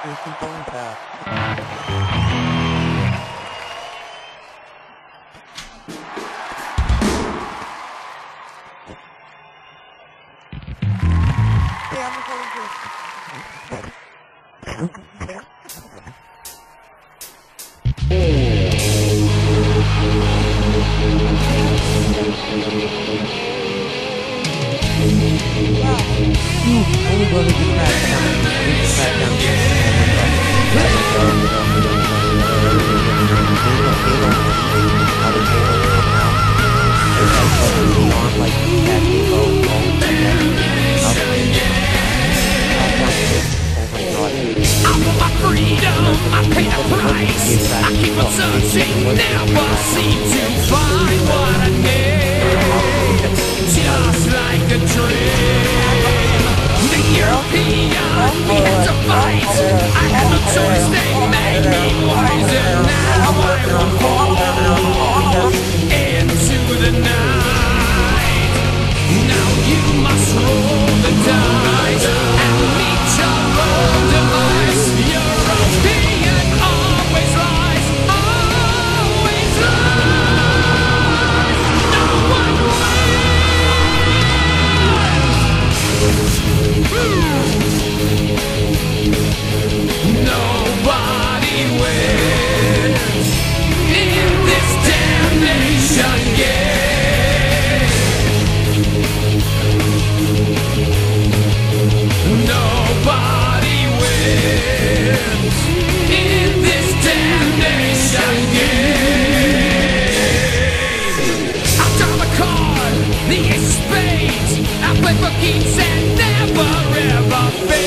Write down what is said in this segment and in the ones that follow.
You keep going fast. Yeah, I'm recording too. Only brother can crack down. I'm for my freedom, I pay the price. I keep on searching, never seem to find what I need. Just like a dream. The European, we had to fight. I had no choice, they made me wise. And now I will fall into the night. Now you must roll the dice and meet your own demise. European always lies, always lies. No one wins. Nobody wins in this damnation game. Nobody wins in this damnation game. I'll draw the card, the ace of spades. I play for keeps and never ever fails.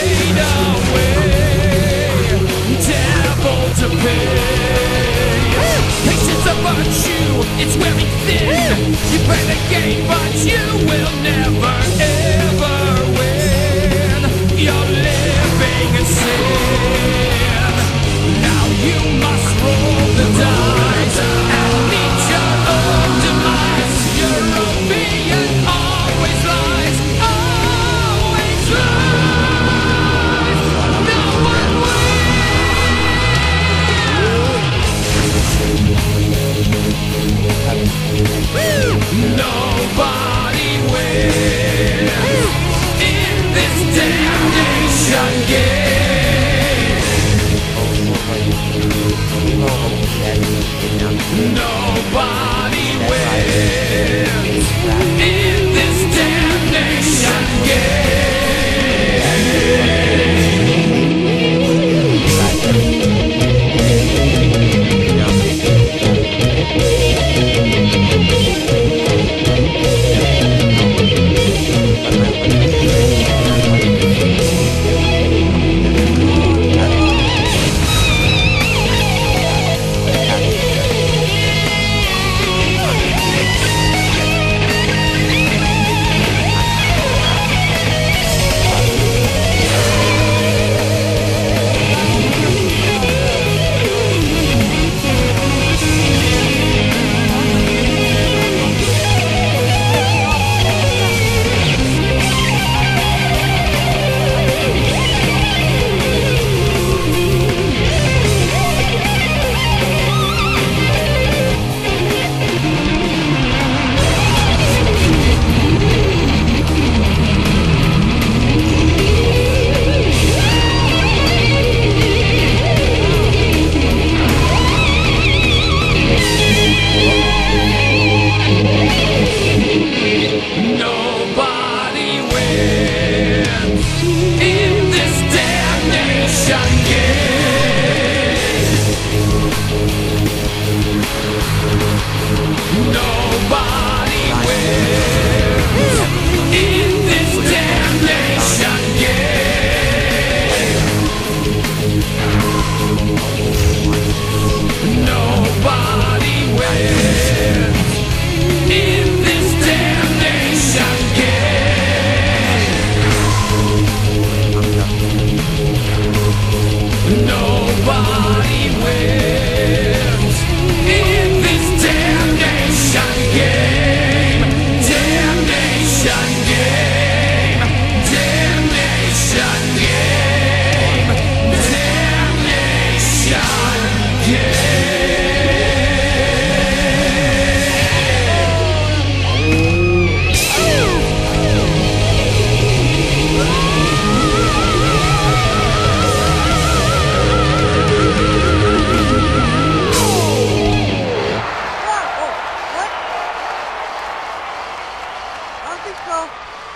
no!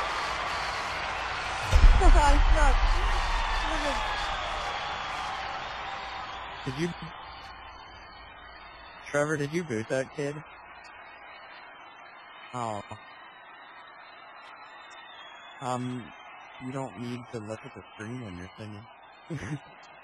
I'm stuck. Did you... Trevor, did you boot that kid? Oh. You don't need to look at the screen when you're singing.